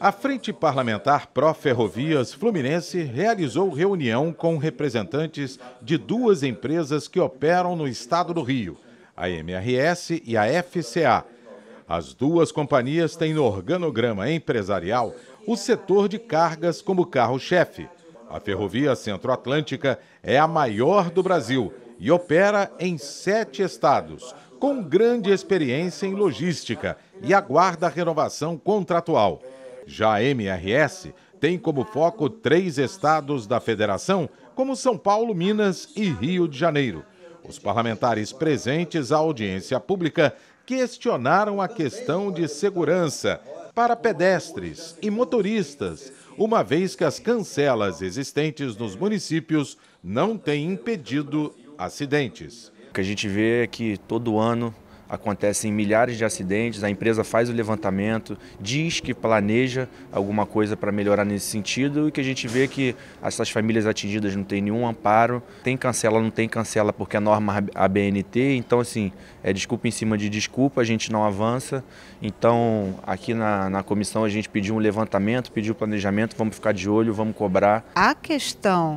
A Frente Parlamentar Pró-Ferrovias Fluminense realizou reunião com representantes de duas empresas que operam no estado do Rio, a MRS e a FCA. As duas companhias têm no organograma empresarial o setor de cargas como carro-chefe. A Ferrovia Centro-Atlântica é a maior do Brasil e opera em 7 estados, com grande experiência em logística e aguarda renovação contratual. Já a MRS tem como foco 3 estados da federação, como São Paulo, Minas e Rio de Janeiro. Os parlamentares presentes à audiência pública questionaram a questão de segurança para pedestres e motoristas, uma vez que as cancelas existentes nos municípios não têm impedido acidentes. O que a gente vê é que todo ano acontecem milhares de acidentes, a empresa faz o levantamento, diz que planeja alguma coisa para melhorar nesse sentido e que a gente vê que essas famílias atingidas não têm nenhum amparo, tem cancela, não tem cancela porque a norma ABNT, então assim, é desculpa em cima de desculpa, a gente não avança. Então aqui na comissão a gente pediu um levantamento, pediu planejamento, vamos ficar de olho, vamos cobrar. A questão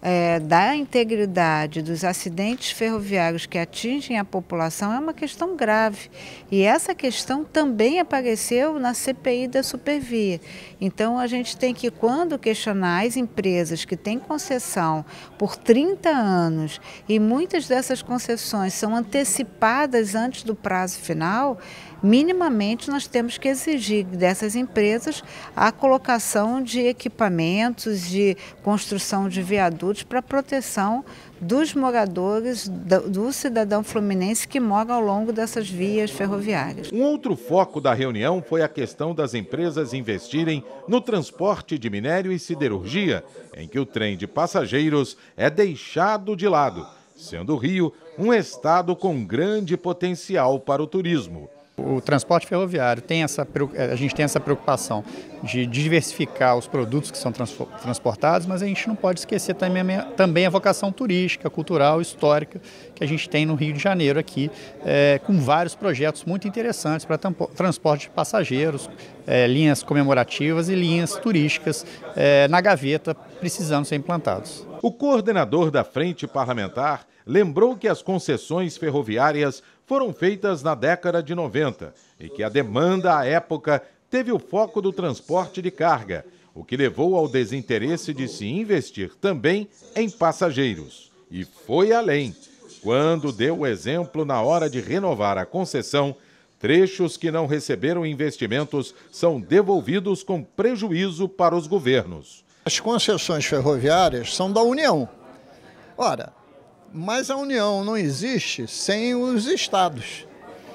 da integridade dos acidentes ferroviários que atingem a população é uma questão grave. E essa questão também apareceu na CPI da Supervia. Então a gente tem que, quando questionar as empresas que têm concessão por 30 anos e muitas dessas concessões são antecipadas antes do prazo final, minimamente nós temos que exigir dessas empresas a colocação de equipamentos, de construção de viadutos para proteção dos moradores, do cidadão fluminense que mora ao longo dessas vias ferroviárias. Um outro foco da reunião foi a questão das empresas investirem no transporte de minério e siderurgia, em que o trem de passageiros é deixado de lado, sendo o Rio um estado com grande potencial para o turismo. O transporte ferroviário a gente tem essa preocupação de diversificar os produtos que são transportados, mas a gente não pode esquecer também a vocação turística, cultural, histórica que a gente tem no Rio de Janeiro aqui, com vários projetos muito interessantes para transporte de passageiros, linhas comemorativas e linhas turísticas na gaveta precisando ser implantados. O coordenador da Frente Parlamentar lembrou que as concessões ferroviárias foram feitas na década de 90 e que a demanda à época teve o foco do transporte de carga, o que levou ao desinteresse de se investir também em passageiros. E foi além, quando deu o exemplo na hora de renovar a concessão, trechos que não receberam investimentos são devolvidos com prejuízo para os governos. As concessões ferroviárias são da União. Ora, mas a União não existe sem os estados.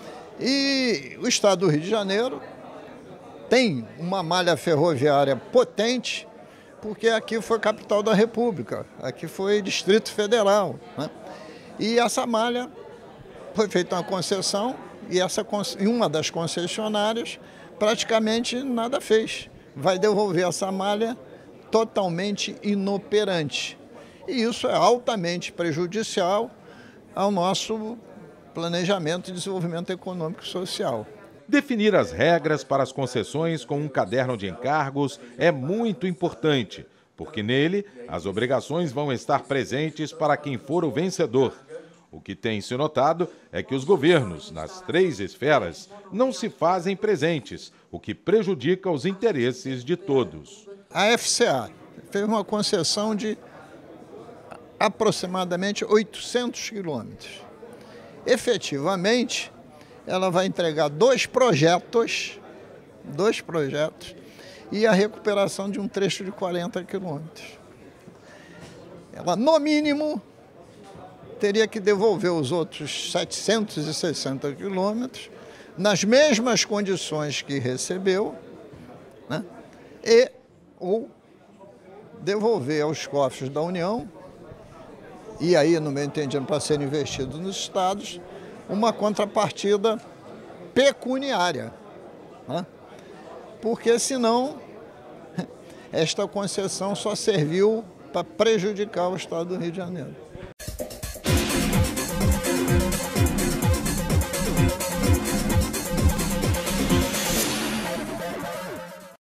E o estado do Rio de Janeiro tem uma malha ferroviária potente, porque aqui foi capital da República, aqui foi Distrito Federal, né? E essa malha foi feita uma concessão e uma das concessionárias praticamente nada fez. Vai devolver essa malha totalmente inoperante. E isso é altamente prejudicial ao nosso planejamento de desenvolvimento econômico e social. Definir as regras para as concessões com um caderno de encargos é muito importante, porque nele as obrigações vão estar presentes para quem for o vencedor. O que tem se notado é que os governos, nas 3 esferas, não se fazem presentes, o que prejudica os interesses de todos. A FCA fez uma concessão de aproximadamente 800 quilômetros. Efetivamente, ela vai entregar 2 projetos e a recuperação de um trecho de 40 quilômetros. Ela, no mínimo, teria que devolver os outros 760 quilômetros nas mesmas condições que recebeu, né? Ou devolver aos cofres da União, e aí, no meu entendimento, para ser investido nos estados, uma contrapartida pecuniária, né? Porque senão esta concessão só serviu para prejudicar o estado do Rio de Janeiro.